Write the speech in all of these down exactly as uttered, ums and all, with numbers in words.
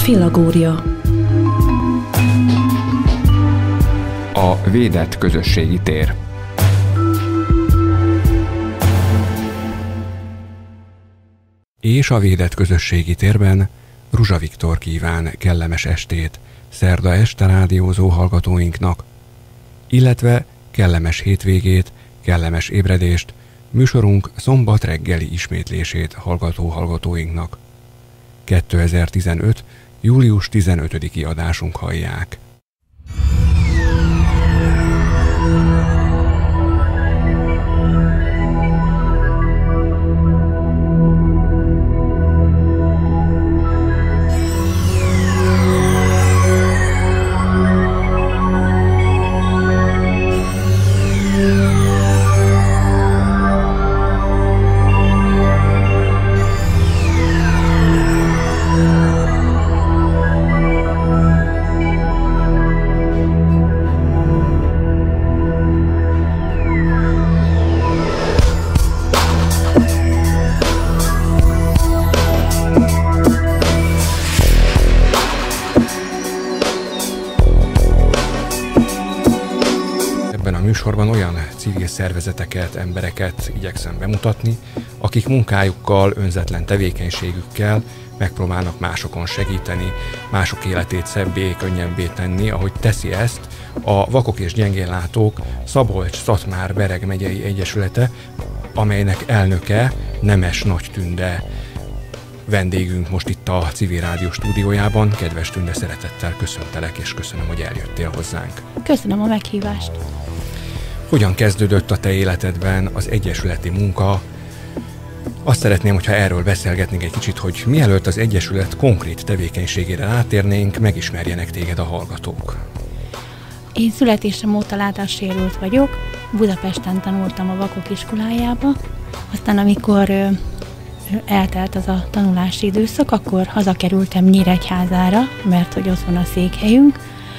Filagória. A védett közösségi tér. És a védett közösségi térben Ruzsa Viktor kíván kellemes estét szerda este rádiózó hallgatóinknak, illetve kellemes hétvégét, kellemes ébredést, műsorunk szombat reggeli ismétlését hallgató hallgatóinknak. kétezer-tizenöt. július tizenötödiki adásunk hallják. Műsorban olyan civil szervezeteket, embereket igyekszem bemutatni, akik munkájukkal, önzetlen tevékenységükkel megpróbálnak másokon segíteni, mások életét szebbé, könnyebbé tenni, ahogy teszi ezt a Vakok és Gyengénlátók Szabolcs-Szatmár-Bereg megyei egyesülete, amelynek elnöke Nemes Nagy Tünde. Vendégünk most itt a Civil Rádió stúdiójában. Kedves Tünde, szeretettel köszöntelek, és köszönöm, hogy eljöttél hozzánk. Köszönöm a meghívást. Hogyan kezdődött a te életedben az egyesületi munka? Azt szeretném, hogyha erről beszélgetnénk egy kicsit, hogy mielőtt az egyesület konkrét tevékenységére rátérnénk, megismerjenek téged a hallgatók. Én születésem óta látássérült vagyok, Budapesten tanultam a vakok iskolájába, aztán amikor ö, eltelt az a tanulási időszak, akkor hazakerültem Nyíregyházára, mert hogy ott van a székhelyünk.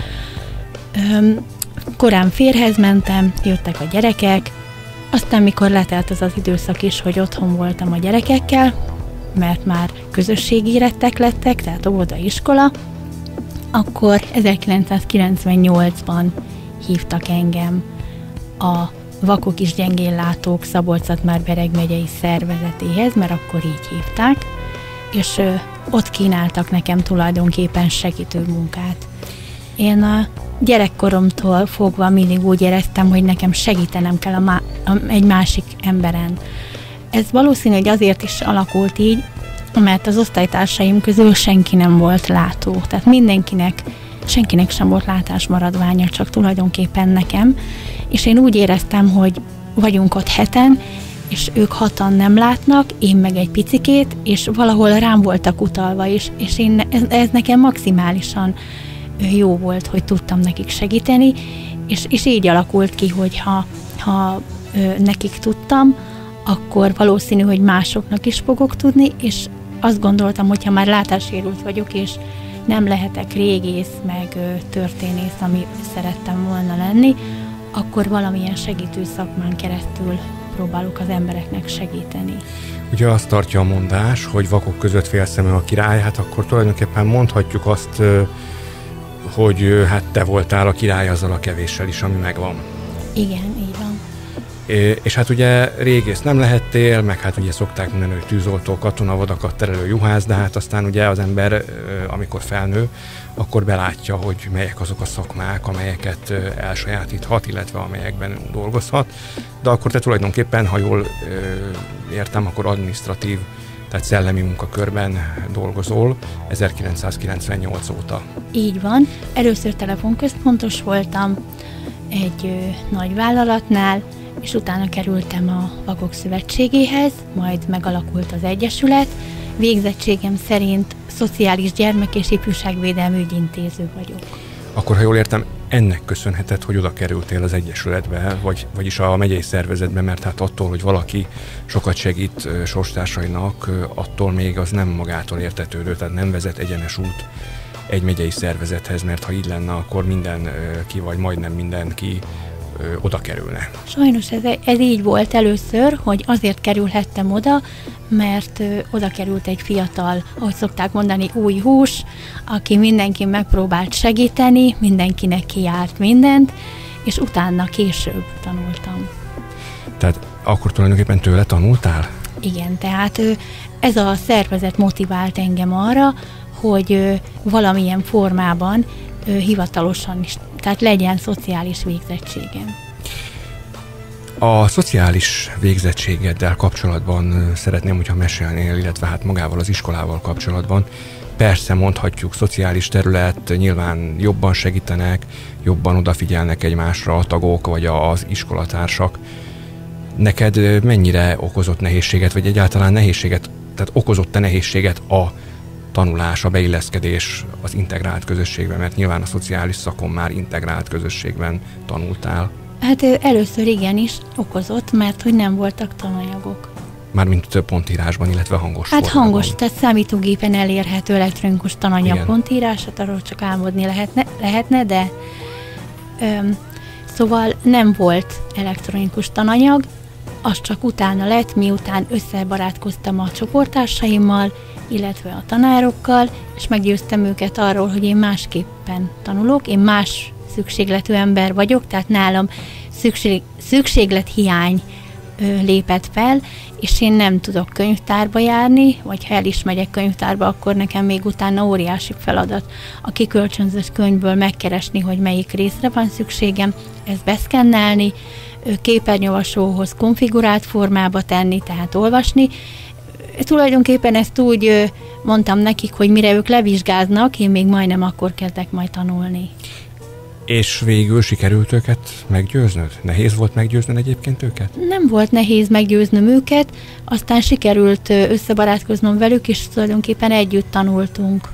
Ö, Korán férhez mentem, jöttek a gyerekek, aztán mikor letelt az az időszak is, hogy otthon voltam a gyerekekkel, mert már közösségérettek lettek, tehát óvodaiskola, akkor ezerkilencszázkilencvennyolcban hívtak engem a Vakok és Gyengénlátók Szabolcs-Szatmár-Bereg megyei szervezetéhez, mert akkor így hívták, és ö, ott kínáltak nekem tulajdonképpen segítő munkát. Én a gyerekkoromtól fogva mindig úgy éreztem, hogy nekem segítenem kell a má- a, egy másik emberen. Ez valószínű, hogy azért is alakult így, mert az osztálytársaim közül senki nem volt látó. Tehát mindenkinek, senkinek sem volt látásmaradványa, csak tulajdonképpen nekem. És én úgy éreztem, hogy vagyunk ott heten, és ők hatan nem látnak, én meg egy picikét, és valahol rám voltak utalva is, és én, ez, ez nekem maximálisan jó volt, hogy tudtam nekik segíteni, és, és így alakult ki, hogy ha, ha ö, nekik tudtam, akkor valószínű, hogy másoknak is fogok tudni, és azt gondoltam, hogy ha már látássérült vagyok, és nem lehetek régész, meg ö, történész, ami szerettem volna lenni, akkor valamilyen segítő szakmán keresztül próbálok az embereknek segíteni. Ugye azt tartja a mondás, hogy vakok között félszemű a király, hát akkor tulajdonképpen mondhatjuk azt, hogy hát te voltál a király azzal a kevéssel is, ami megvan. Igen, így van. É, és hát ugye régész nem lehettél, meg hát ugye szokták mondani, hogy tűzoltó, katona, vadakat terelő juhász, de hát aztán ugye az ember, amikor felnő, akkor belátja, hogy melyek azok a szakmák, amelyeket elsajátíthat, illetve amelyekben dolgozhat. De akkor te tulajdonképpen, ha jól értem, akkor adminisztratív, tehát szellemi munkakörben dolgozol ezerkilencszázkilencvennyolc óta. Így van. Először telefonközpontos voltam egy ö, nagy vállalatnál, és utána kerültem a Vakok Szövetségéhez, majd megalakult az Egyesület. Végzettségem szerint szociális gyermek- és ifjúságvédelmi ügyintéző vagyok. Akkor, ha jól értem, ennek köszönheted, hogy oda kerültél az Egyesületbe, vagy, vagyis a megyei szervezetbe, mert hát attól, hogy valaki sokat segít sorstársainak, attól még az nem magától értetődő, tehát nem vezet egyenes út egy megyei szervezethez, mert ha így lenne, akkor mindenki, vagy majdnem mindenki oda kerülne. Sajnos ez, ez így volt először, hogy azért kerülhettem oda, mert ö, oda került egy fiatal, ahogy szokták mondani, új hús, aki mindenki megpróbált segíteni, mindenkinek kijárt mindent, és utána később tanultam. Tehát akkor tulajdonképpen tőle tanultál? Igen, tehát ez a szervezet motivált engem arra, hogy valamilyen formában hivatalosan is, tehát legyen szociális végzettségem. A szociális végzettségeddel kapcsolatban szeretném, hogyha mesélnél, illetve hát magával az iskolával kapcsolatban. Persze mondhatjuk, szociális terület, nyilván jobban segítenek, jobban odafigyelnek egymásra a tagok, vagy az iskolatársak. Neked mennyire okozott nehézséget, vagy egyáltalán nehézséget, tehát okozott-e nehézséget a tanulás, a beilleszkedés az integrált közösségben, mert nyilván a szociális szakon már integrált közösségben tanultál. Hát először igenis okozott, mert hogy nem voltak tananyagok. Mármint több pontírásban, illetve hangos Hát formában. hangos, tehát számítógépen elérhető elektronikus tananyag Igen. pontírását, arról csak álmodni lehetne, lehetne de öm, szóval nem volt elektronikus tananyag, az csak utána lett, miután összebarátkoztam a csoporttársaimmal, illetve a tanárokkal, és meggyőztem őket arról, hogy én másképpen tanulok, én más szükségletű ember vagyok, tehát nálam szükség, szükséglethiány ö, lépett fel, és én nem tudok könyvtárba járni, vagy ha el is megyek könyvtárba, akkor nekem még utána óriási feladat a kikölcsönzött könyvből megkeresni, hogy melyik részre van szükségem, ezt beszkennelni, képernyőolvasóhoz konfigurált formába tenni, tehát olvasni. Tulajdonképpen ezt úgy mondtam nekik, hogy mire ők levizsgáznak, én még majdnem akkor kezdek majd tanulni. És végül sikerült őket meggyőznöd? Nehéz volt meggyőznöd egyébként őket? Nem volt nehéz meggyőznöm őket, aztán sikerült összebarátkoznom velük, és tulajdonképpen együtt tanultunk.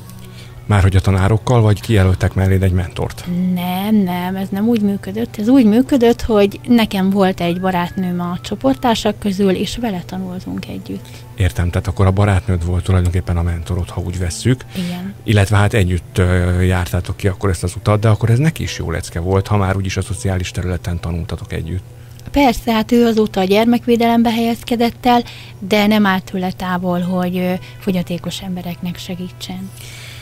Már hogy a tanárokkal, vagy kijelöltek melléd egy mentort? Nem, nem, ez nem úgy működött. Ez úgy működött, hogy nekem volt egy barátnőm a csoporttársak közül, és vele tanultunk együtt. Értem, tehát akkor a barátnőd volt tulajdonképpen a mentorod, ha úgy vesszük. Igen. Illetve hát együtt uh, jártátok ki akkor ezt az utat, de akkor ez neki is jó lecke volt, ha már úgyis a szociális területen tanultatok együtt. Persze, hát ő azóta a gyermekvédelembe helyezkedett el, de nem állt tőle távol, hogy uh, fogyatékos embereknek segítsen.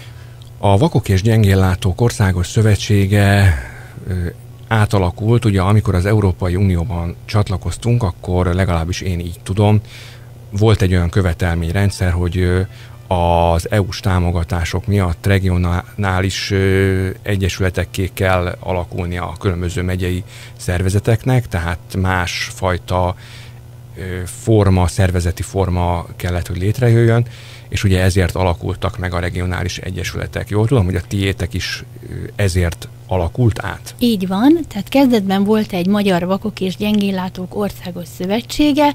A Vakok és Gyengéllátók Országos Szövetsége ö, átalakult, ugye amikor az Európai Unióban csatlakoztunk, akkor legalábbis én így tudom, volt egy olyan követelményrendszer, hogy ö, az é u-s támogatások miatt regionális ö, egyesületekké kell alakulnia a különböző megyei szervezeteknek, tehát másfajta ö, forma, szervezeti forma kellett, hogy létrejöjjön, és ugye ezért alakultak meg a regionális egyesületek. Jól tudom, hogy a tiétek is ezért alakult át? Így van, tehát kezdetben volt egy Magyar Vakok és Gyengéllátók Országos Szövetsége,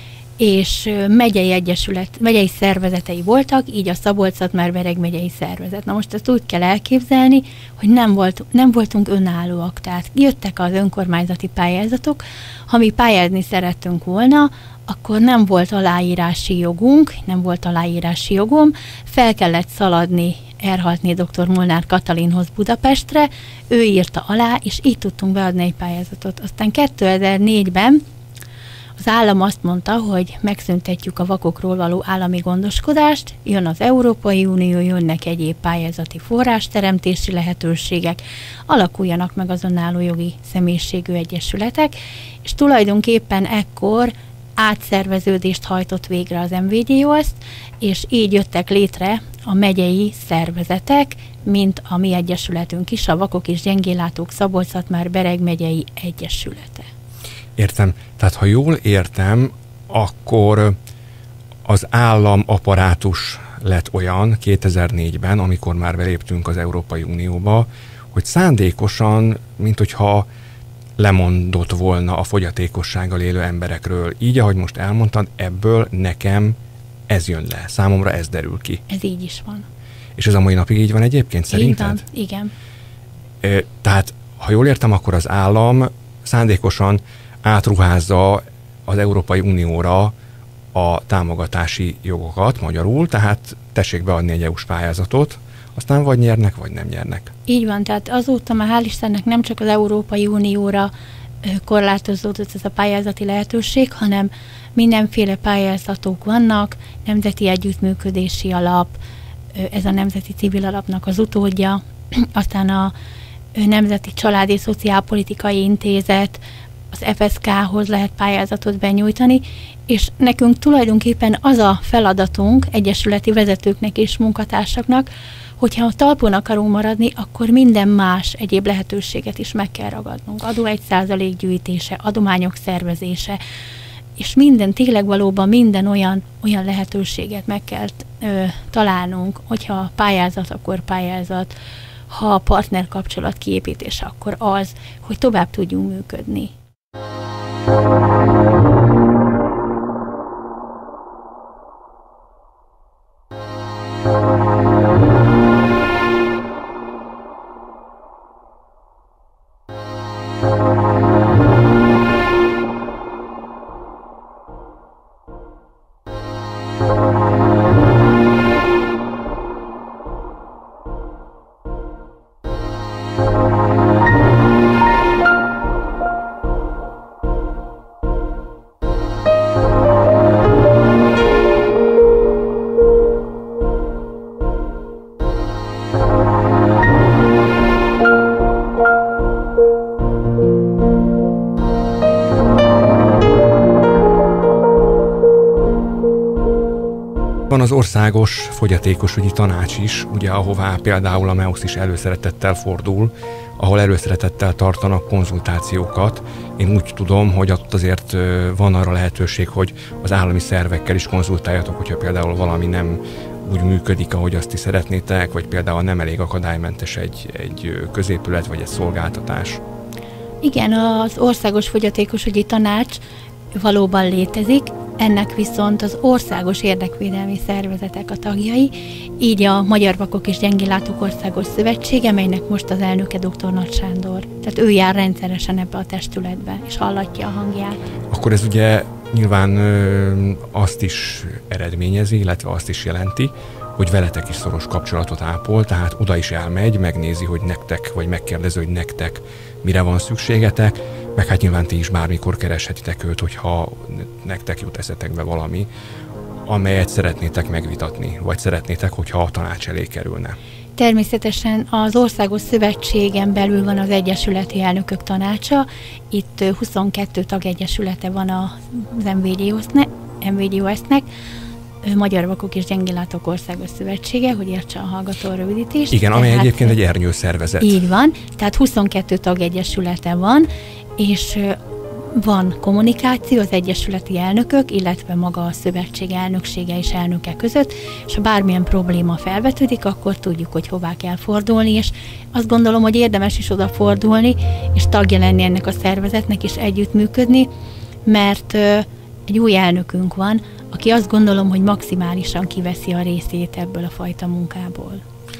és megyei egyesület, megyei szervezetei voltak, így a Szabolcs-Szatmár-Bereg megyei szervezet. Na most ezt úgy kell elképzelni, hogy nem, volt, nem voltunk önállóak, tehát jöttek az önkormányzati pályázatok, ha mi pályázni szerettünk volna, akkor nem volt aláírási jogunk, nem volt aláírási jogom, fel kellett szaladni, elhaltni dr. Molnár Katalinhoz Budapestre, ő írta alá, és így tudtunk beadni egy pályázatot. Aztán kétezer-négyben az állam azt mondta, hogy megszüntetjük a vakokról való állami gondoskodást, jön az Európai Unió, jönnek egyéb pályázati forrásteremtési lehetőségek, alakuljanak meg az önálló jogi személyiségű egyesületek, és tulajdonképpen ekkor átszerveződést hajtott végre az em vé gé o es, és így jöttek létre a megyei szervezetek, mint a mi egyesületünk is, a Vakok és Gyengéllátók Szabolcs-Szatmár-Bereg megyei egyesülete. Értem. Tehát ha jól értem, akkor az állam apparátus lett olyan kétezer-négyben, amikor már beléptünk az Európai Unióba, hogy szándékosan, mint hogyha lemondott volna a fogyatékossággal élő emberekről. Így, ahogy most elmondtad, ebből nekem ez jön le. Számomra ez derül ki. Ez így is van. És ez a mai napig így van egyébként, szerinted? Így van, igen. E, tehát, ha jól értem, akkor az állam szándékosan átruházza az Európai Unióra a támogatási jogokat magyarul, tehát tessék beadni egy é u-s pályázatot, aztán vagy nyernek, vagy nem nyernek. Így van, tehát azóta már hál' Istennek nem csak az Európai Unióra korlátozódott ez a pályázati lehetőség, hanem mindenféle pályázatok vannak, nemzeti együttműködési alap, ez a Nemzeti Civil Alapnak az utódja, aztán a Nemzeti Család és Szociálpolitikai Intézet, az ef es ká-hoz lehet pályázatot benyújtani, és nekünk tulajdonképpen az a feladatunk egyesületi vezetőknek és munkatársaknak, hogyha talpon akarunk maradni, akkor minden más egyéb lehetőséget is meg kell ragadnunk. Adó egy százalék gyűjtése, adományok szervezése, és minden, tényleg valóban minden olyan, olyan lehetőséget meg kell ö, találnunk, hogyha pályázat, akkor pályázat, ha a partner kapcsolat kiépítése, akkor az, hogy tovább tudjunk működni. Van az Országos Fogyatékosügyi Tanács is, ugye, ahová például a MEOSZ is előszeretettel fordul, ahol előszeretettel tartanak konzultációkat. Én úgy tudom, hogy ott azért van arra lehetőség, hogy az állami szervekkel is konzultáljatok, hogyha például valami nem úgy működik, ahogy azt ti szeretnétek, vagy például nem elég akadálymentes egy, egy középület, vagy egy szolgáltatás. Igen, az Országos Fogyatékosügyi Tanács valóban létezik, ennek viszont az országos érdekvédelmi szervezetek a tagjai, így a Magyar Vakok és Gyengéllátók Országos Szövetsége, melynek most az elnöke dr. Nagy Sándor. Tehát ő jár rendszeresen ebbe a testületbe, és hallatja a hangját. Akkor ez ugye nyilván ö, azt is eredményezi, illetve azt is jelenti, hogy veletek is szoros kapcsolatot ápol, tehát oda is elmegy, megnézi, hogy nektek, vagy megkérdezi, hogy nektek mire van szükségetek, meg hát nyilván ti is bármikor kereshetitek őt, hogyha nektek jut eszetekbe valami, amelyet szeretnétek megvitatni, vagy szeretnétek, hogyha a tanács elé kerülne. Természetesen az Országos Szövetségen belül van az Egyesületi Elnökök Tanácsa, itt huszonkettő tagegyesülete van az em vé dé o es-nek, Magyar Vakok és Gyengéllátók Országos Szövetsége, hogy értse a hallgató a rövidítést. Igen, amely tehát, egyébként egy ernyőszervezet. Így van, tehát huszonkettő tagegyesülete van, és van kommunikáció az egyesületi elnökök, illetve maga a szövetség elnöksége és elnöke között, és ha bármilyen probléma felvetődik, akkor tudjuk, hogy hová kell fordulni, és azt gondolom, hogy érdemes is odafordulni, és tagja lenni ennek a szervezetnek, és együttműködni, mert egy új elnökünk van, aki azt gondolom, hogy maximálisan kiveszi a részét ebből a fajta munkából.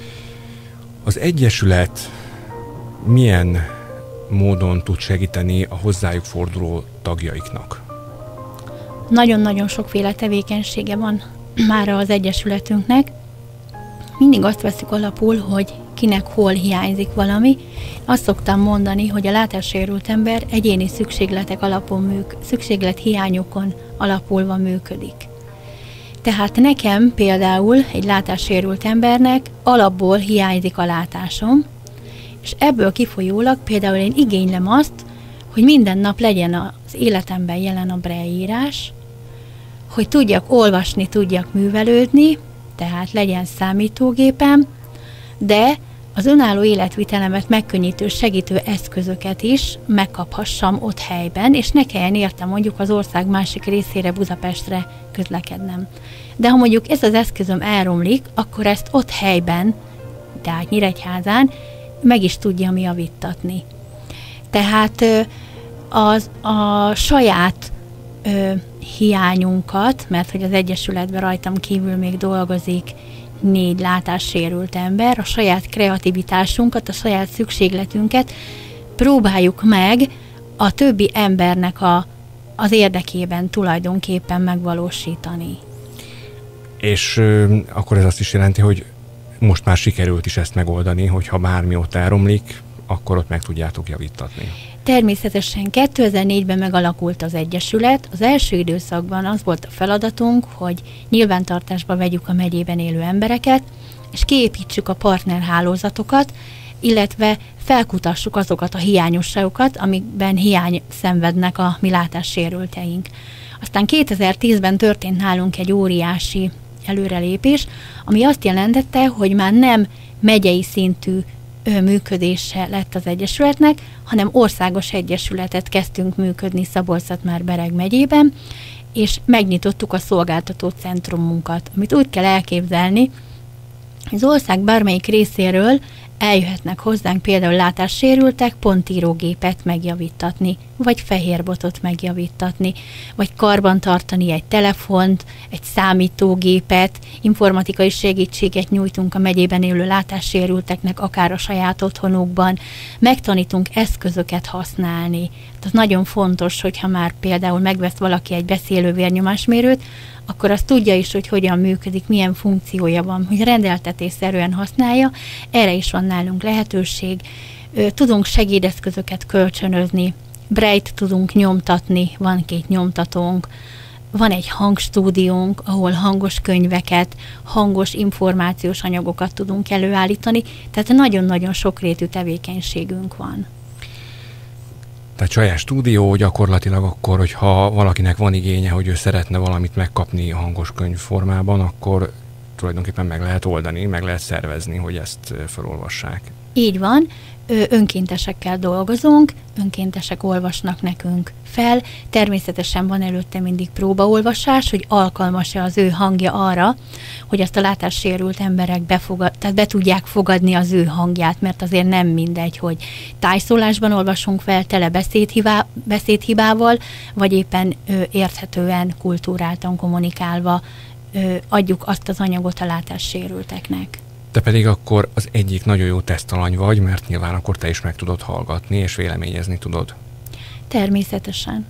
Az egyesület milyen módon tud segíteni a hozzájuk forduló tagjaiknak? Nagyon-nagyon sokféle tevékenysége van már az egyesületünknek. Mindig azt veszük alapul, hogy kinek hol hiányzik valami. Azt szoktam mondani, hogy a látássérült ember egyéni szükségletek alapon műk, szükséglet hiányokon alapulva működik. Tehát nekem például egy látássérült embernek alapból hiányzik a látásom, és ebből kifolyólag például én igénylem azt, hogy minden nap legyen az életemben jelen a Braille írás, hogy tudjak olvasni, tudjak művelődni, tehát legyen számítógépem, de az önálló életvitelemet megkönnyítő, segítő eszközöket is megkaphassam ott helyben, és ne kelljen értem mondjuk az ország másik részére, Budapestre közlekednem. De ha mondjuk ez az eszközöm elromlik, akkor ezt ott helyben, tehát Nyíregyházán, meg is tudjam javítatni. Tehát az, a saját ö, hiányunkat, mert hogy az Egyesületben rajtam kívül még dolgozik négy látássérült ember, a saját kreativitásunkat, a saját szükségletünket próbáljuk meg a többi embernek a, az érdekében tulajdonképpen megvalósítani. És ö, akkor ez azt is jelenti, hogy most már sikerült is ezt megoldani, hogyha bármi ott elromlik, akkor ott meg tudjátok javítatni. Természetesen kétezer-négyben megalakult az Egyesület. Az első időszakban az volt a feladatunk, hogy nyilvántartásba vegyük a megyében élő embereket, és kiépítsük a partnerhálózatokat, illetve felkutassuk azokat a hiányosságokat, amikben hiány szenvednek a mi látássérülteink. Aztán kétezer-tízben történt nálunk egy óriási előrelépés, ami azt jelentette, hogy már nem megyei szintű működése lett az Egyesületnek, hanem országos egyesületet kezdtünk működni Szabolcs-Szatmár-Bereg megyében, és megnyitottuk a szolgáltató centrumunkat, amit úgy kell elképzelni, az ország bármelyik részéről eljöhetnek hozzánk például látássérültek pontírógépet megjavítatni, vagy fehérbotot megjavítatni, vagy karban tartani egy telefont, egy számítógépet, informatikai segítséget nyújtunk a megyében élő látássérülteknek, akár a saját otthonukban, megtanítunk eszközöket használni. Tehát nagyon fontos, hogyha már például megvesz valaki egy beszélő vérnyomásmérőt, akkor azt tudja is, hogy hogyan működik, milyen funkciója van, hogy rendeltetésszerűen használja, erre is van nálunk lehetőség. Tudunk segédeszközöket kölcsönözni, Braille-t tudunk nyomtatni, van két nyomtatónk, van egy hangstúdiónk, ahol hangos könyveket, hangos információs anyagokat tudunk előállítani, tehát nagyon-nagyon sokrétű tevékenységünk van. Tehát saját stúdió gyakorlatilag akkor, hogyha valakinek van igénye, hogy ő szeretne valamit megkapni a hangos könyv formában, akkor tulajdonképpen meg lehet oldani, meg lehet szervezni, hogy ezt felolvassák. Így van, önkéntesekkel dolgozunk, önkéntesek olvasnak nekünk fel, természetesen van előtte mindig próbaolvasás, hogy alkalmas-e az ő hangja arra, hogy azt a látássérült emberek befogad, tehát be tudják fogadni az ő hangját, mert azért nem mindegy, hogy tájszólásban olvasunk fel, tele beszédhibá, beszédhibával, vagy éppen ö, érthetően, kultúráltan kommunikálva ö, adjuk azt az anyagot a látássérülteknek. Te pedig akkor az egyik nagyon jó tesztalany vagy, mert nyilván akkor te is meg tudod hallgatni, és véleményezni tudod. Természetesen.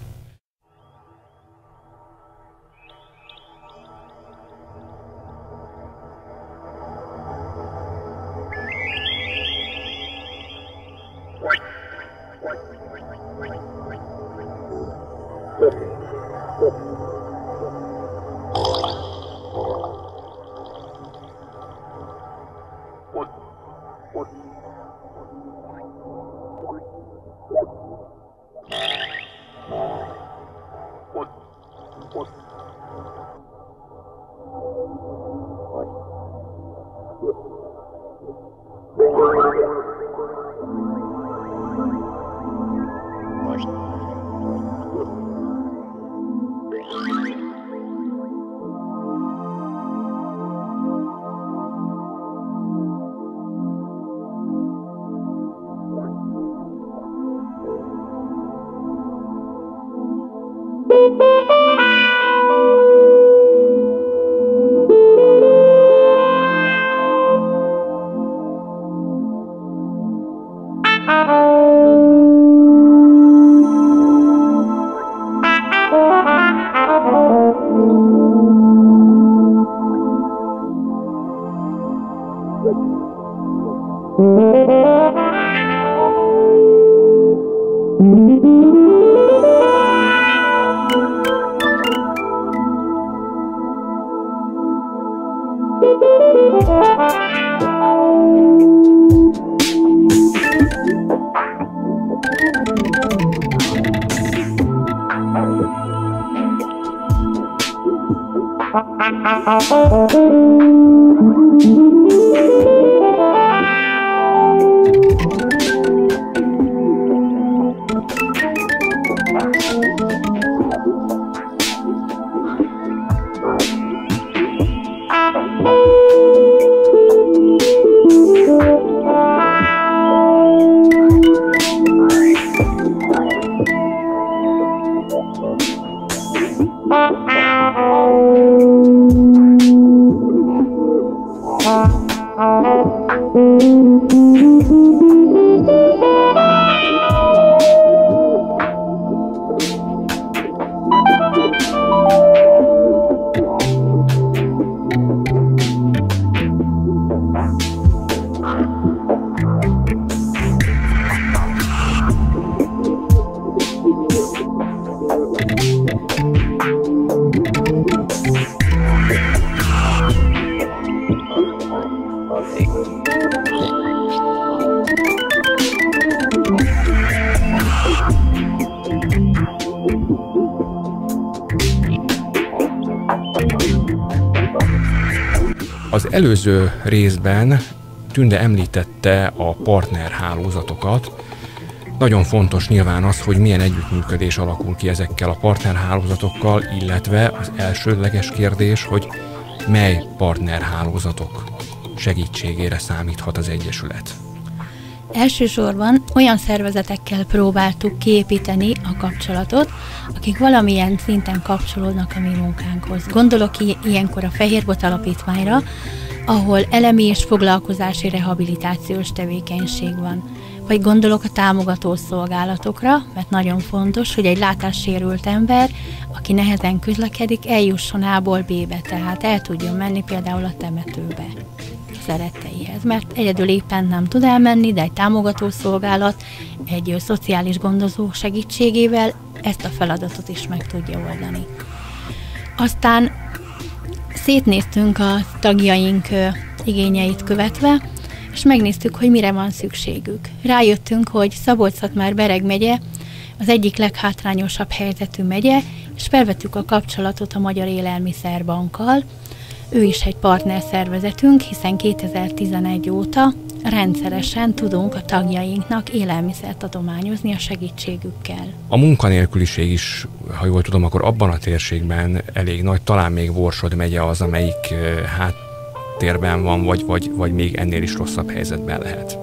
Oh. Az előző részben Tünde említette a partnerhálózatokat. Nagyon fontos nyilván az, hogy milyen együttműködés alakul ki ezekkel a partnerhálózatokkal, illetve az elsődleges kérdés, hogy mely partnerhálózatok segítségére számíthat az Egyesület. Elsősorban olyan szervezetekkel próbáltuk kiépíteni a kapcsolatot, akik valamilyen szinten kapcsolódnak a mi munkánkhoz. Gondolok ilyenkor a Fehérbot Alapítványra, ahol elemi és foglalkozási rehabilitációs tevékenység van. Vagy gondolok a támogató szolgálatokra, mert nagyon fontos, hogy egy látássérült ember, aki nehezen közlekedik, eljusson A-ból B-be, tehát el tudjon menni például a temetőbe szeretteihez, mert egyedül éppen nem tud elmenni, de egy támogató szolgálat, egy ö, szociális gondozó segítségével ezt a feladatot is meg tudja oldani. Aztán szétnéztünk a tagjaink ö, igényeit követve, és megnéztük, hogy mire van szükségük. Rájöttünk, hogy Szabolcs-Szatmár-Bereg megye az egyik leghátrányosabb helyzetű megye, és felvettük a kapcsolatot a Magyar Élelmiszerbankkal. Ő is egy partnerszervezetünk, hiszen kétezer-tizenegy óta rendszeresen tudunk a tagjainknak élelmiszert adományozni a segítségükkel. A munkanélküliség is, ha jól tudom, akkor abban a térségben elég nagy, talán még Borsod megye az, amelyik háttérben van, vagy, vagy, vagy még ennél is rosszabb helyzetben lehet.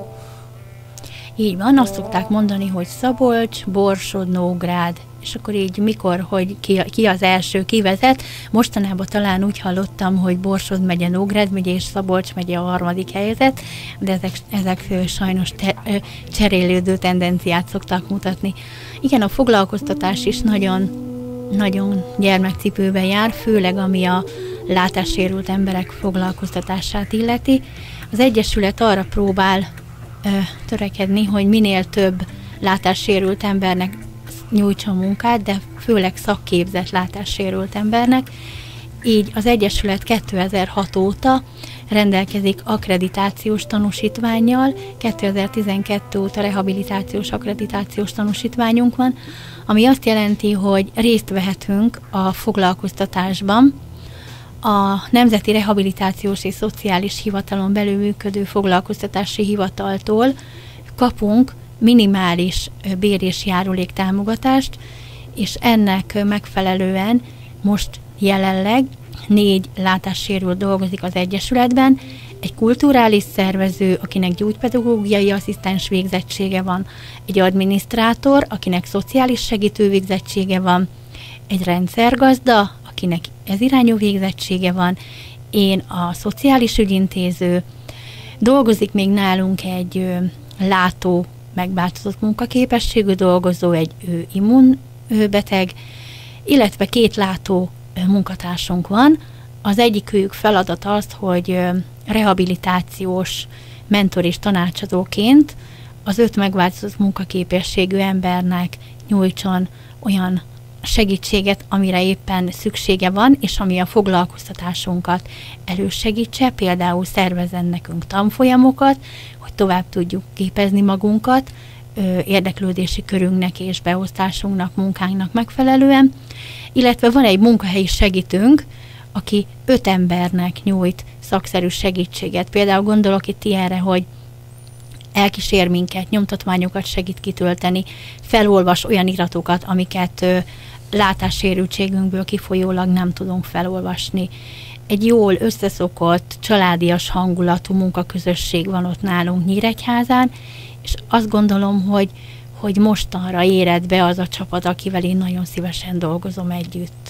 Így van, azt szokták mondani, hogy Szabolcs, Borsod, Nógrád, és akkor így mikor, hogy ki, ki az első, ki vezet. Mostanában talán úgy hallottam, hogy Borsod megye, Nógrád megye és Szabolcs megye a harmadik helyzet, de ezek, ezek sajnos te, cserélődő tendenciát szoktak mutatni. Igen, a foglalkoztatás is nagyon, nagyon gyermekcipőben jár, főleg ami a látássérült emberek foglalkoztatását illeti. Az Egyesület arra próbál ö, törekedni, hogy minél több látássérült embernek nyújtson munkát, de főleg szakképzett látássérült embernek. Így az Egyesület kétezer-hat óta rendelkezik akkreditációs tanúsítvánnyal, kétezer-tizenkettő óta rehabilitációs akkreditációs tanúsítványunk van, ami azt jelenti, hogy részt vehetünk a foglalkoztatásban. A Nemzeti Rehabilitációs és Szociális Hivatalon belül működő foglalkoztatási hivataltól kapunk minimális bér- és járulék támogatást, és ennek megfelelően most jelenleg négy látássérült dolgozik az Egyesületben, egy kulturális szervező, akinek gyógypedagógiai asszisztens végzettsége van, egy adminisztrátor, akinek szociális segítő végzettsége van, egy rendszergazda, akinek ez irányú végzettsége van, én a szociális ügyintéző, dolgozik még nálunk egy ö, látó, megváltozott munkaképességű dolgozó, egy ő, immunbeteg, illetve két látó ö, munkatársunk van. Az egyikük feladat az, hogy ö, rehabilitációs mentor és tanácsadóként az öt megváltozott munkaképességű embernek nyújtson olyan segítséget, amire éppen szüksége van, és ami a foglalkoztatásunkat elősegítse, például szervezzen nekünk tanfolyamokat, hogy tovább tudjuk képezni magunkat, érdeklődési körünknek és beosztásunknak, munkánknak megfelelően, illetve van egy munkahelyi segítőnk, aki öt embernek nyújt szakszerű segítséget. Például gondolok itt ilyenre, hogy elkísér minket, nyomtatványokat segít kitölteni, felolvas olyan iratokat, amiket ö, látássérültségünkből kifolyólag nem tudunk felolvasni. Egy jól összeszokott, családias hangulatú munkaközösség van ott nálunk Nyíregyházán, és azt gondolom, hogy, hogy mostanra éred be az a csapat, akivel én nagyon szívesen dolgozom együtt.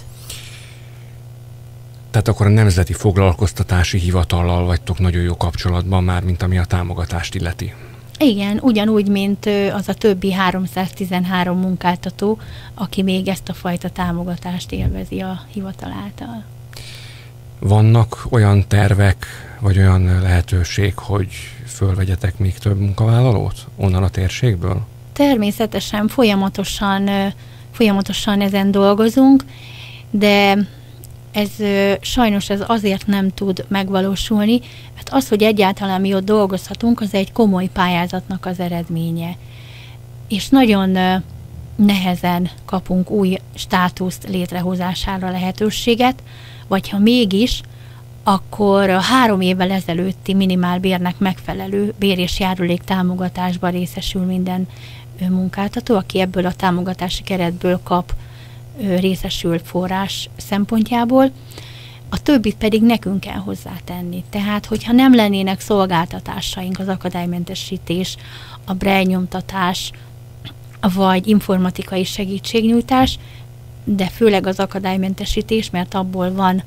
Tehát akkor a Nemzeti Foglalkoztatási Hivatallal vagytok nagyon jó kapcsolatban már, mint ami a támogatást illeti. Igen, ugyanúgy, mint az a többi háromszáztizenhárom munkáltató, aki még ezt a fajta támogatást élvezi a hivatal által. Vannak olyan tervek, vagy olyan lehetőség, hogy fölvegyetek még több munkavállalót onnan a térségből? Természetesen folyamatosan, folyamatosan ezen dolgozunk, de ez sajnos ez azért nem tud megvalósulni, mert az, hogy egyáltalán mi ott dolgozhatunk, az egy komoly pályázatnak az eredménye. És nagyon nehezen kapunk új státuszt létrehozására lehetőséget, vagy ha mégis, akkor a három évvel ezelőtti minimálbérnek megfelelő bér- és járulék támogatásban részesül minden munkáltató, aki ebből a támogatási keretből kap, részesül forrás szempontjából, a többit pedig nekünk kell hozzátenni. Tehát, hogyha nem lennének szolgáltatásaink, az akadálymentesítés, a braille nyomtatás, vagy informatikai segítségnyújtás, de főleg az akadálymentesítés, mert abból van,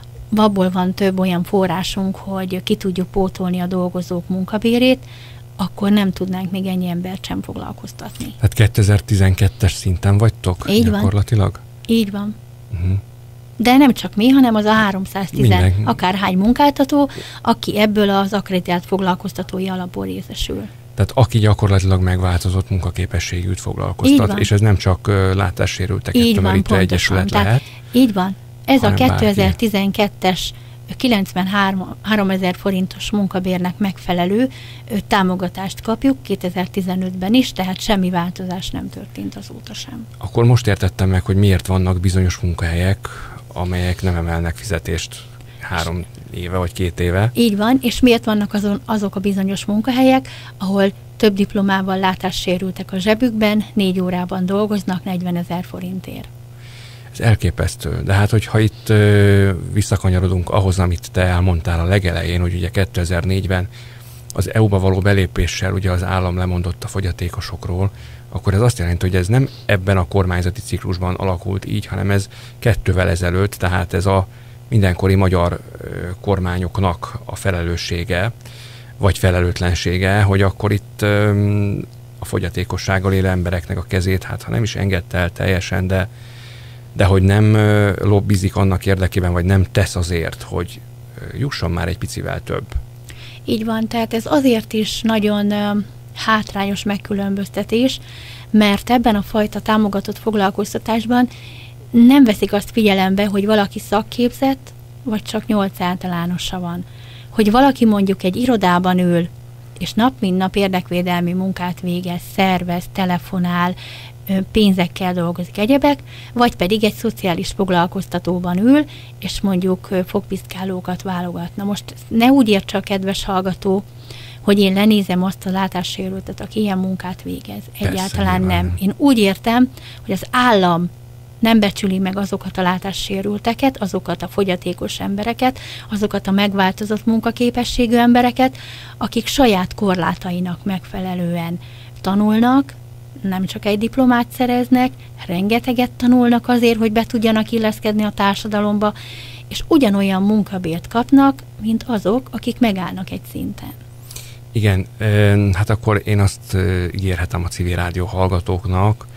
abból van több olyan forrásunk, hogy ki tudjuk pótolni a dolgozók munkabérét, akkor nem tudnánk még ennyi embert sem foglalkoztatni. Tehát kétezer-tizenkettes szinten vagytok Így gyakorlatilag? Van. Így van. Uh-huh. De nem csak mi, hanem az a háromszáztíz Minden. akárhány munkáltató, aki ebből az akreditált foglalkoztatói alapból részesül. Tehát aki gyakorlatilag megváltozott munkaképességűt foglalkoztat, és ez nem csak uh, látássérülteket tömörítő egyesület lehet. Tehát így van. Ez a bárki. kétezer-tizenkettes kilencvenhárom ezer forintos munkabérnek megfelelő támogatást kapjuk kétezer-tizenötben is, tehát semmi változás nem történt azóta sem. Akkor most értettem meg, hogy miért vannak bizonyos munkahelyek, amelyek nem emelnek fizetést három éve vagy két éve. Így van, és miért vannak azon, azok a bizonyos munkahelyek, ahol több diplomával látássérültek a zsebükben, négy órában dolgoznak negyvenezer forintért. Ez elképesztő. De hát, hogyha itt ö, visszakanyarodunk ahhoz, amit te elmondtál a legelején, hogy ugye kétezer-négyben az é u-ba való belépéssel ugye az állam lemondott a fogyatékosokról, akkor ez azt jelenti, hogy ez nem ebben a kormányzati ciklusban alakult így, hanem ez kettővel ezelőtt, tehát ez a mindenkori magyar ö, kormányoknak a felelőssége, vagy felelőtlensége, hogy akkor itt ö, a fogyatékossággal élő embereknek a kezét, hát ha nem is engedte el teljesen, de de hogy nem lobbizik annak érdekében, vagy nem tesz azért, hogy jusson már egy picivel több. Így van, tehát ez azért is nagyon uh, hátrányos megkülönböztetés, mert ebben a fajta támogatott foglalkoztatásban nem veszik azt figyelembe, hogy valaki szakképzett, vagy csak nyolc általánosa van. Hogy valaki mondjuk egy irodában ül, és nap mint nap érdekvédelmi munkát végez, szervez, telefonál, pénzekkel dolgozik egyebek, vagy pedig egy szociális foglalkoztatóban ül, és mondjuk fogpiszkálókat válogat. Na most ne úgy értse a kedves hallgató, hogy én lenézem azt a látássérültet, aki ilyen munkát végez. Egyáltalán Persze, nem. Én úgy értem, hogy az állam nem becsüli meg azokat a látássérülteket, azokat a fogyatékos embereket, azokat a megváltozott munkaképességű embereket, akik saját korlátainak megfelelően tanulnak, nem csak egy diplomát szereznek, rengeteget tanulnak azért, hogy be tudjanak illeszkedni a társadalomba, és ugyanolyan munkabért kapnak, mint azok, akik megállnak egy szinten. Igen, hát akkor én azt ígérhetem a civil rádió hallgatóknak,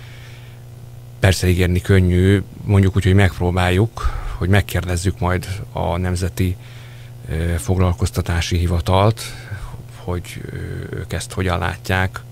persze ígérni könnyű, mondjuk úgy, hogy megpróbáljuk, hogy megkérdezzük majd a Nemzeti Foglalkoztatási Hivatalt, hogy ők ezt hogyan látják,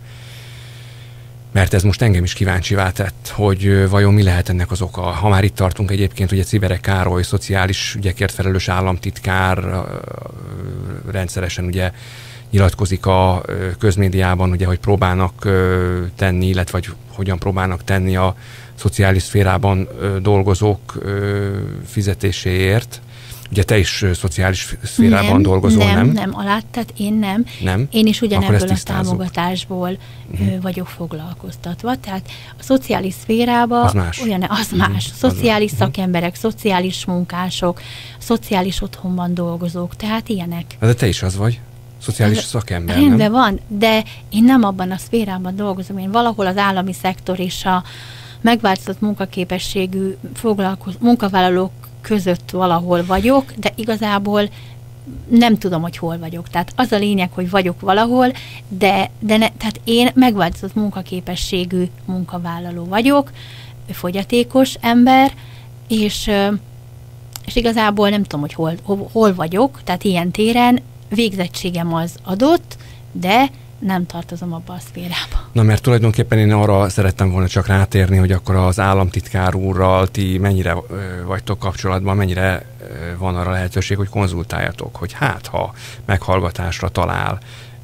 mert ez most engem is kíváncsivá tett, hogy vajon mi lehet ennek az oka. Ha már itt tartunk egyébként, ugye Cibere Károly, szociális ügyekért felelős államtitkár rendszeresen ugye nyilatkozik a közmédiában, ugye, hogy próbálnak tenni, illetve hogy hogyan próbálnak tenni a szociális szférában dolgozók fizetéséért. Ugye te is szociális szférában nem, dolgozol, nem? Nem, nem, alá, tehát én nem. Nem? Én is ugyanebből a támogatásból uh-huh. vagyok foglalkoztatva. Tehát a szociális szférában az más. Olyan, az uh-huh. más. Szociális uh-huh. szakemberek, szociális munkások, szociális otthonban dolgozók, tehát ilyenek. De te is az vagy? Szociális szakember, rendben nem? van, de én nem abban a szférában dolgozom. Én valahol az állami szektor és a megváltozott munkaképességű foglalkoz, munkavállalók között valahol vagyok, de igazából nem tudom, hogy hol vagyok. Tehát az a lényeg, hogy vagyok valahol, de, de ne, tehát én megváltozott munkaképességű munkavállaló vagyok, fogyatékos ember, és, és igazából nem tudom, hogy hol, hol vagyok, tehát ilyen téren végzettségem az adott, de nem tartozom abba a szférába. Na, mert tulajdonképpen én arra szerettem volna csak rátérni, hogy akkor az államtitkár úrral ti mennyire vagytok kapcsolatban, mennyire van arra lehetőség, hogy konzultáljatok, hogy hát, ha meghallgatásra talál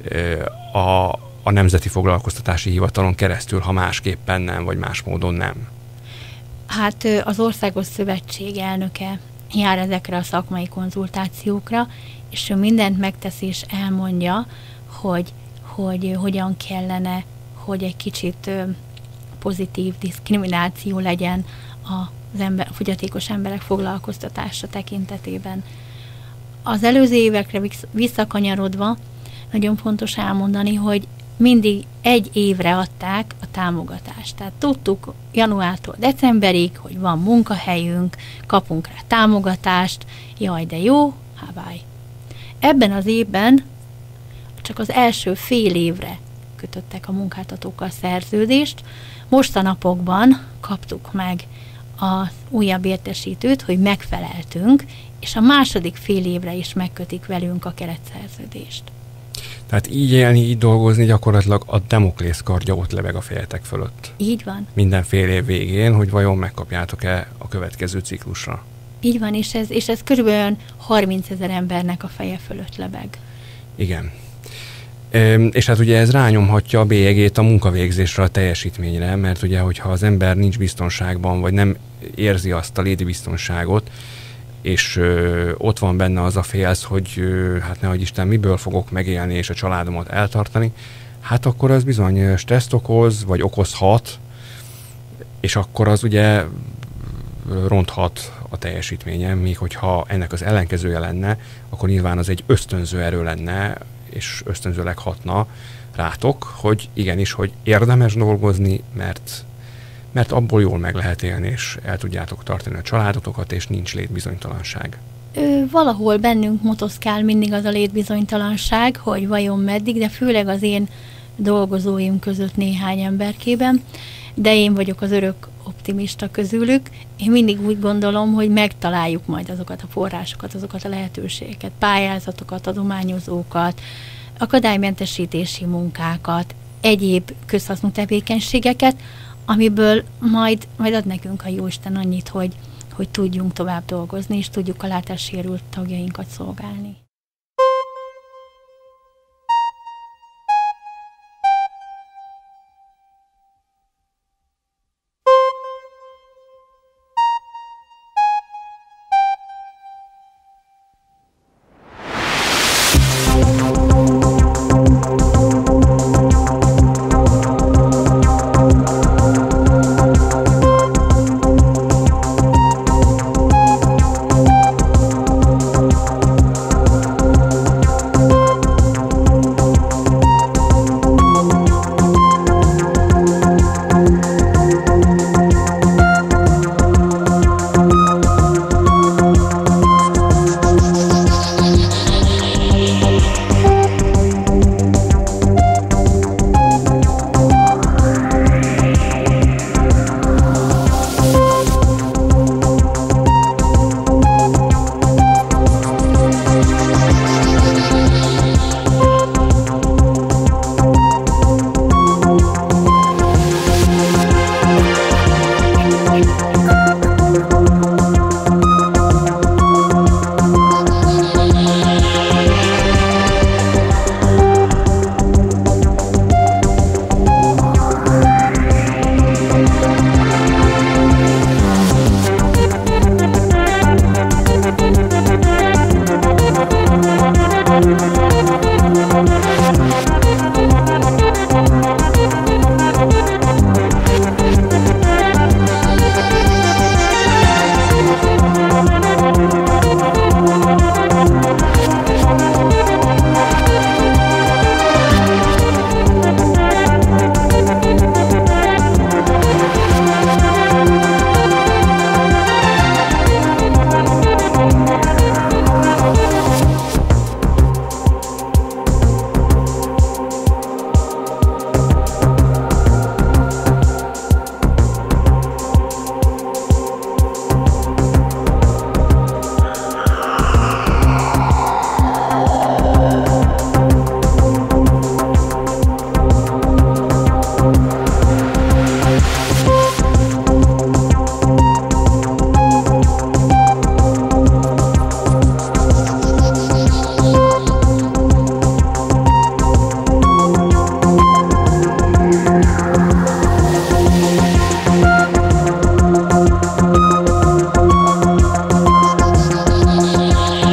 a, a Nemzeti Foglalkoztatási Hivatalon keresztül, ha másképpen nem, vagy más módon nem. Hát az Országos Szövetség elnöke jár ezekre a szakmai konzultációkra, és ő mindent megtesz és elmondja, hogy, hogy hogyan kellene, hogy egy kicsit pozitív diszkrimináció legyen az ember, a fogyatékos emberek foglalkoztatása tekintetében. Az előző évekre visszakanyarodva nagyon fontos elmondani, hogy mindig egy évre adták a támogatást. Tehát tudtuk januártól decemberig, hogy van munkahelyünk, kapunk rá támogatást, jaj, de jó, hábáj. Ebben az évben csak az első fél évre kötöttek a munkáltatókkal szerződést. Most a napokban kaptuk meg az újabb értesítőt, hogy megfeleltünk, és a második fél évre is megkötik velünk a keretszerződést. Tehát így élni, így dolgozni gyakorlatilag a Damoklész kardja ott lebeg a fejetek fölött. Így van. Minden fél év végén, hogy vajon megkapjátok-e a következő ciklusra. Így van, és ez, és ez körülbelül harmincezer embernek a feje fölött lebeg. Igen. E, és hát ugye ez rányomhatja a bélyegét a munkavégzésre, a teljesítményre, mert ugye, hogyha az ember nincs biztonságban, vagy nem érzi azt a létbiztonságot, és ö, ott van benne az a félsz, hogy ö, hát nehogy Isten, miből fogok megélni és a családomat eltartani, hát akkor az bizony stresszt okoz, vagy okozhat, és akkor az ugye ronthat a teljesítményen, míg hogyha ennek az ellenkezője lenne, akkor nyilván az egy ösztönző erő lenne, és ösztönzőleg hatna rátok, hogy igenis, hogy érdemes dolgozni, mert mert abból jól meg lehet élni, és el tudjátok tartani a családotokat, és nincs létbizonytalanság. Ö, valahol bennünk motoszkál mindig az a létbizonytalanság, hogy vajon meddig, de főleg az én dolgozóim között néhány emberkében, de én vagyok az örök optimista közülük. Én mindig úgy gondolom, hogy megtaláljuk majd azokat a forrásokat, azokat a lehetőségeket, pályázatokat, adományozókat, akadálymentesítési munkákat, egyéb közhasznú tevékenységeket, amiből majd, majd ad nekünk a Jóisten annyit, hogy, hogy tudjunk tovább dolgozni, és tudjuk a látássérült tagjainkat szolgálni.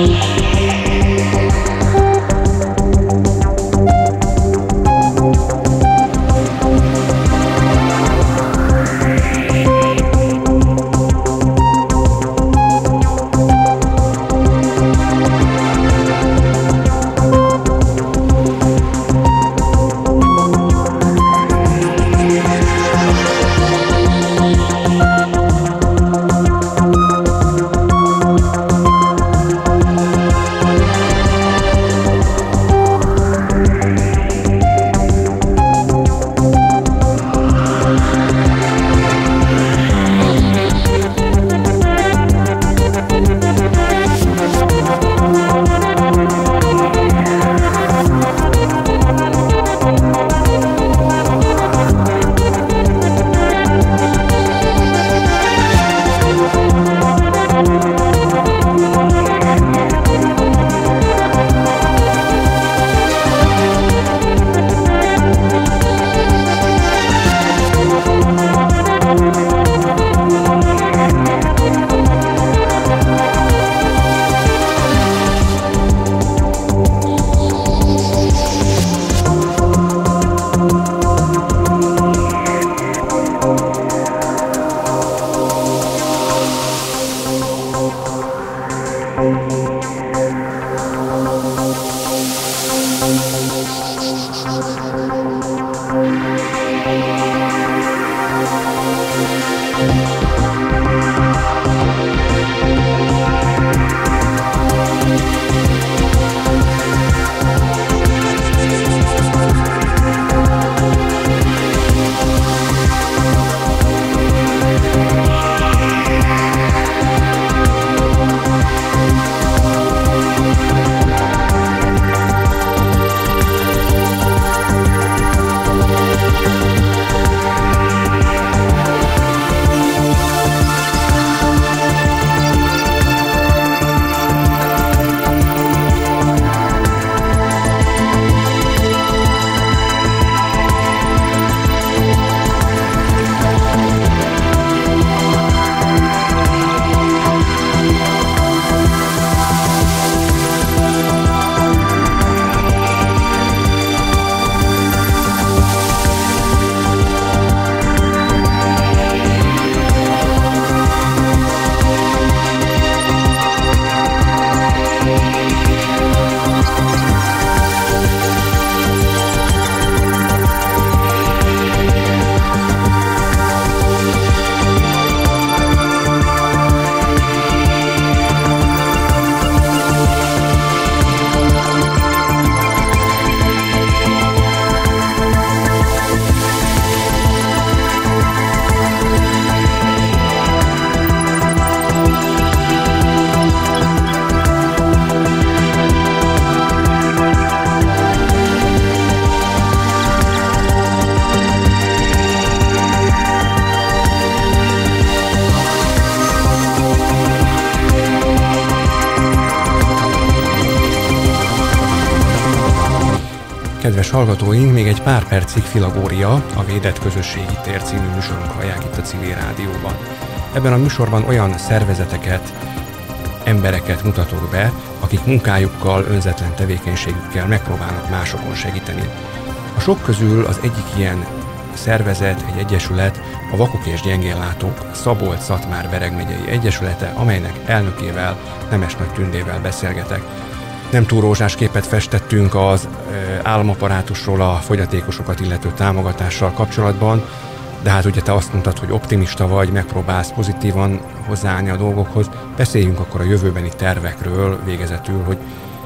Kedves hallgatóink, még egy pár percig Filagória, a Védett Közösségi Tér című műsorunk hallják itt a Civil Rádióban. Ebben a műsorban olyan szervezeteket, embereket mutatok be, akik munkájukkal, önzetlen tevékenységükkel megpróbálnak másokon segíteni. A sok közül az egyik ilyen szervezet, egy egyesület, a Vakok és Gyengéllátók Szabolcs-Szatmár-Bereg megyei egyesülete, amelynek elnökével, Nemes Nagy Tündével beszélgetek. Nem túl rózsás képet festettünk az államaparátusról a fogyatékosokat illető támogatással kapcsolatban, de hát ugye te azt mondtad, hogy optimista vagy, megpróbálsz pozitívan hozzáállni a dolgokhoz. Beszéljünk akkor a jövőbeni tervekről végezetül, hogy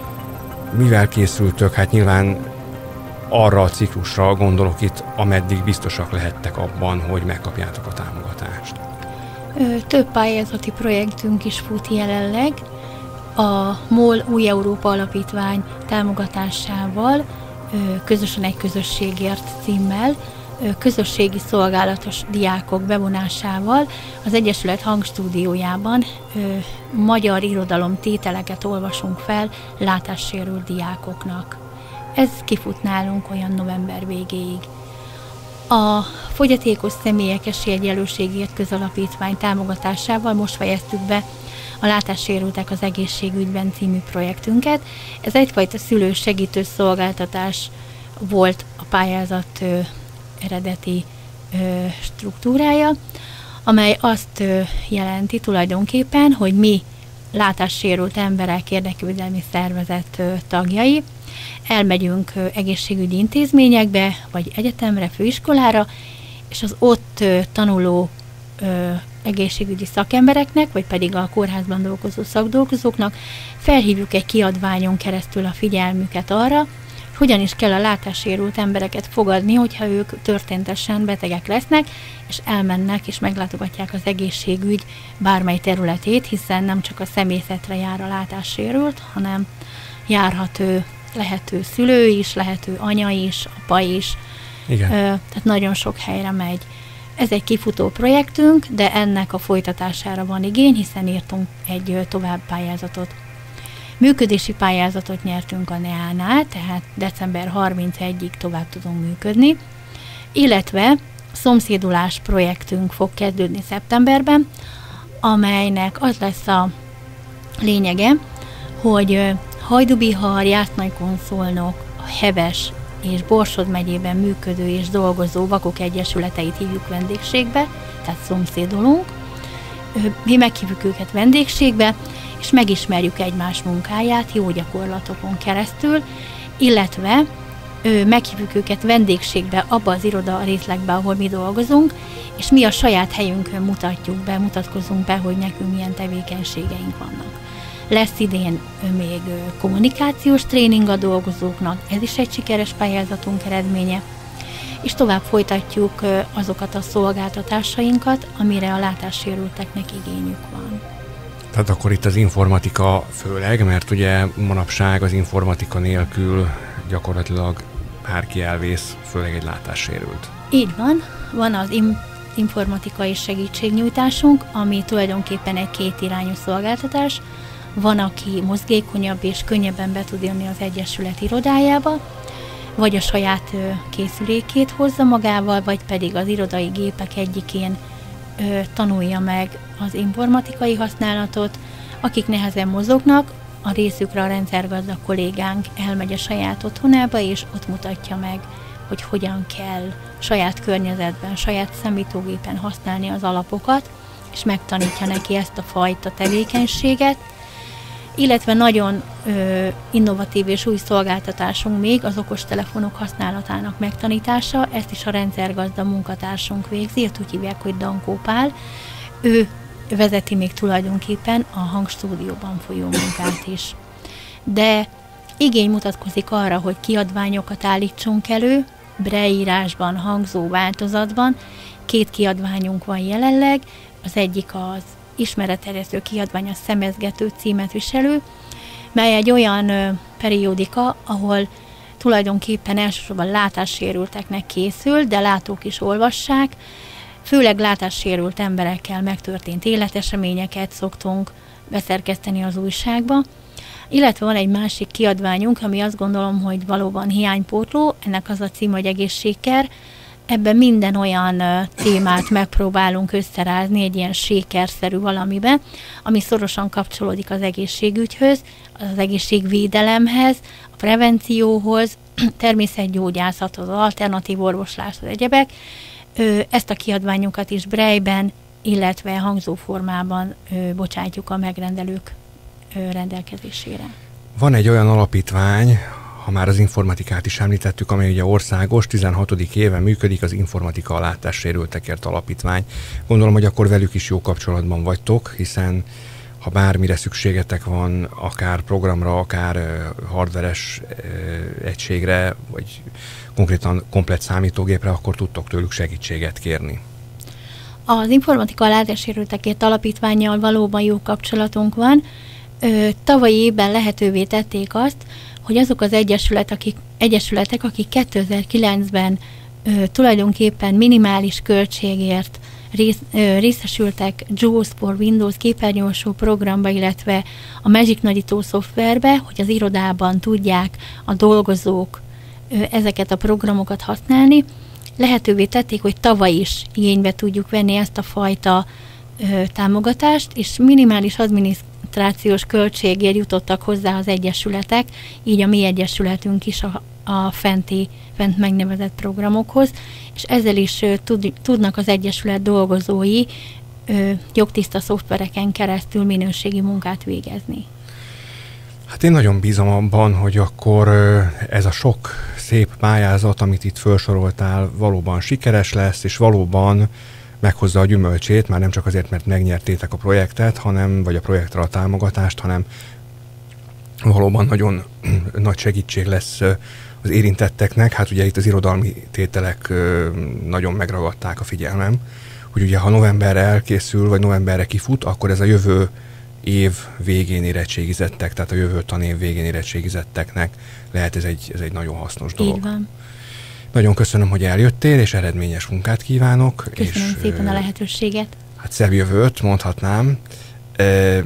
mivel készültök, hát nyilván arra a ciklusra gondolok itt, ameddig biztosak lehettek abban, hogy megkapjátok a támogatást. Több pályázati projektünk is fut jelenleg. A MOL Új Európa Alapítvány támogatásával, Közösen egy közösségért címmel, közösségi szolgálatos diákok bevonásával az Egyesület hangstúdiójában magyar irodalom tételeket olvasunk fel látássérült diákoknak. Ez kifut nálunk olyan november végéig. A Fogyatékos Személyek Esélyegyenlőségért Közalapítvány támogatásával most fejeztük be a Látássérültek az egészségügyben című projektünket. Ez egyfajta szülősegítő szolgáltatás volt a pályázat ö, eredeti ö, struktúrája, amely azt ö, jelenti tulajdonképpen, hogy mi látássérült emberek érdekvédelmi szervezet ö, tagjai, elmegyünk ö, egészségügyi intézményekbe, vagy egyetemre, főiskolára, és az ott ö, tanuló ö, egészségügyi szakembereknek, vagy pedig a kórházban dolgozó szakdolgozóknak felhívjuk egy kiadványon keresztül a figyelmüket arra, hogyan is kell a látássérült embereket fogadni, hogyha ők történetesen betegek lesznek, és elmennek és meglátogatják az egészségügy bármely területét, hiszen nem csak a személyzetre jár a látássérült, hanem járhat ő, lehet ő szülő is, lehet ő anya is, apa is. Igen. Ö, tehát nagyon sok helyre megy. Ez egy kifutó projektünk, de ennek a folytatására van igény, hiszen írtunk egy ö, továbbpályázatot. Működési pályázatot nyertünk a neánál, tehát december harmincegyedikéig tovább tudunk működni, illetve szomszédulás projektünk fog kezdődni szeptemberben, amelynek az lesz a lényege, hogy Hajdubihar, Jász-Nagykun-Szolnok, Heves és Borsod megyében működő és dolgozó vakok egyesületeit hívjuk vendégségbe, tehát szomszédolunk. Mi meghívjuk őket vendégségbe, és megismerjük egymás munkáját jó gyakorlatokon keresztül, illetve ö, meghívjuk őket vendégségbe abba az iroda részlegbe, ahol mi dolgozunk, és mi a saját helyünkön mutatjuk be, mutatkozunk be, hogy nekünk milyen tevékenységeink vannak. Lesz idén ö, még ö, kommunikációs tréning a dolgozóknak, ez is egy sikeres pályázatunk eredménye, és tovább folytatjuk ö, azokat a szolgáltatásainkat, amire a látássérülteknek igényük van. Tehát akkor itt az informatika főleg, mert ugye manapság az informatika nélkül gyakorlatilag bárki elvész, főleg egy látássérült. Így van, van az im- informatikai segítségnyújtásunk, ami tulajdonképpen egy kétirányú szolgáltatás. Van, aki mozgékonyabb és könnyebben be tud jönni az egyesület irodájába, vagy a saját ö, készülékét hozza magával, vagy pedig az irodai gépek egyikén ö, tanulja meg az informatikai használatot. Akik nehezen mozognak, a részükre a rendszergazda kollégánk elmegy a saját otthonába, és ott mutatja meg, hogy hogyan kell saját környezetben, saját számítógépen használni az alapokat, és megtanítja neki ezt a fajta tevékenységet. Illetve nagyon ö, innovatív és új szolgáltatásunk még az okostelefonok használatának megtanítása, ezt is a rendszergazda munkatársunk végzi, ezt úgy hívják, hogy Dankó Pál. Ő vezeti még tulajdonképpen a hangstúdióban folyó munkát is. De igény mutatkozik arra, hogy kiadványokat állítsunk elő, braille-írásban, hangzó változatban. Két kiadványunk van jelenleg, az egyik az ismeretterjesztő kiadvány, a Szemezgető címet viselő, mely egy olyan ö, periódika, ahol tulajdonképpen elsősorban látássérülteknek készül, de látók is olvassák. Főleg látássérült emberekkel megtörtént életeseményeket szoktunk beszerkeszteni az újságba. Illetve van egy másik kiadványunk, ami azt gondolom, hogy valóban hiánypótló, ennek az a cím, hogy Egészségker. Ebben minden olyan uh, témát megpróbálunk összerázni egy ilyen sékerszerű valamibe, ami szorosan kapcsolódik az egészségügyhöz, az egészségvédelemhez, a prevencióhoz, természetgyógyászathoz, alternatív orvosláshoz, egyebek. Ö, ezt a kiadványunkat is braille-ben, illetve hangzóformában ö, bocsátjuk a megrendelők ö, rendelkezésére. Van egy olyan alapítvány, ha már az informatikát is említettük, amely ugye országos, tizenhatodik éve működik, az Informatika a Látássérültekért Alapítvány. Gondolom, hogy akkor velük is jó kapcsolatban vagytok, hiszen ha bármire szükségetek van, akár programra, akár uh, hardveres uh, egységre, vagy konkrétan komplett számítógépre, akkor tudtok tőlük segítséget kérni. Az Informatika a Látássérültekért Alapítvánnyal valóban jó kapcsolatunk van. Ö, tavalyi évben lehetővé tették azt, hogy azok az egyesület, akik, egyesületek, akik kétezer-kilencben ö, tulajdonképpen minimális költségért rész, ö, részesültek JAWS for Windows képernyőalsó programba, illetve a Magic Nagyító szoftverbe, hogy az irodában tudják a dolgozók ö, ezeket a programokat használni. Lehetővé tették, hogy tavaly is igénybe tudjuk venni ezt a fajta ö, támogatást, és minimális adminisztrációs költségért jutottak hozzá az egyesületek, így a mi egyesületünk is a, a fenti, fent megnevezett programokhoz, és ezzel is ö, tud, tudnak az egyesület dolgozói ö, jogtiszta szoftvereken keresztül minőségi munkát végezni. Hát én nagyon bízom abban, hogy akkor ez a sok szép pályázat, amit itt felsoroltál, valóban sikeres lesz, és valóban meghozza a gyümölcsét, már nem csak azért, mert megnyertétek a projektet, hanem, vagy a projektre a támogatást, hanem valóban nagyon nagy segítség lesz az érintetteknek. Hát ugye itt az irodalmi tételek nagyon megragadták a figyelmem, hogy ugye ha novemberre elkészül, vagy novemberre kifut, akkor ez a jövő év végén érettségizettek, tehát a jövő tanév végén érettségizetteknek lehet ez egy, ez egy nagyon hasznos dolog. Így van. Nagyon köszönöm, hogy eljöttél, és eredményes munkát kívánok. Köszönöm és, szépen a lehetőséget. Hát szebb jövőt, mondhatnám. E,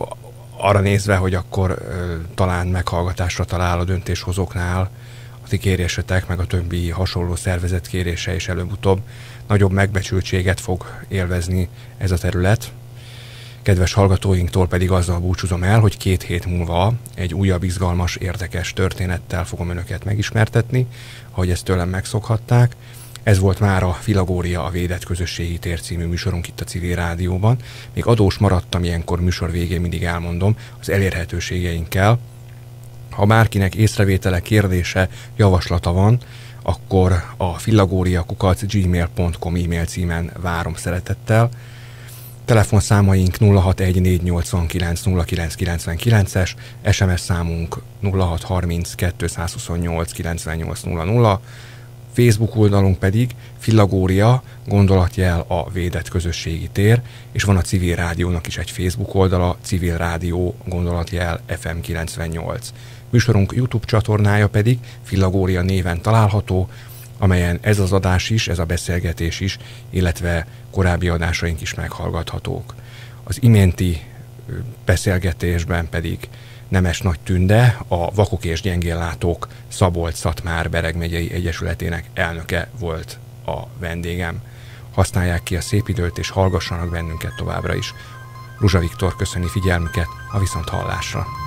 arra nézve, hogy akkor e, talán meghallgatásra talál a döntéshozóknál a ti kérésetek, meg a többi hasonló szervezet kérése, és előbb-utóbb nagyobb megbecsültséget fog élvezni ez a terület. Kedves hallgatóinktól pedig azzal búcsúzom el, hogy két hét múlva egy újabb izgalmas, érdekes történettel fogom önöket megismertetni, ahogy ezt tőlem megszokhatták. Ez volt már a Filagória, a Védett Közösségi Tér című műsorunk itt a Civil Rádióban. Még adós maradtam, ilyenkor műsor végén mindig elmondom, az elérhetőségeinkkel. Ha bárkinek észrevétele, kérdése, javaslata van, akkor a filagória kukac gmail pont com e-mail címen várom szeretettel. Telefonszámaink nulla hat egy négy nyolcvankilenc nulla kilenc kilencvenkilences, es em es számunk nulla hat harminc kétszázhuszonnyolc kilencvennyolc nulla nulla, Facebook oldalunk pedig Filagória, gondolatjel a Védett Közösségi Tér, és van a Civil Rádiónak is egy Facebook oldala, Civil Rádió, gondolatjel ef em kilencvennyolc. Műsorunk YouTube csatornája pedig Filagória néven található, amelyen ez az adás is, ez a beszélgetés is, illetve korábbi adásaink is meghallgathatók. Az iménti beszélgetésben pedig Nemes Nagy Tünde, a Vakok és Gyengéllátók Szabolcs-Szatmár-Bereg megyei egyesületének elnöke volt a vendégem. Használják ki a szép időt, és hallgassanak bennünket továbbra is. Ruzsa Viktor köszöni figyelmüket, a viszonthallásra.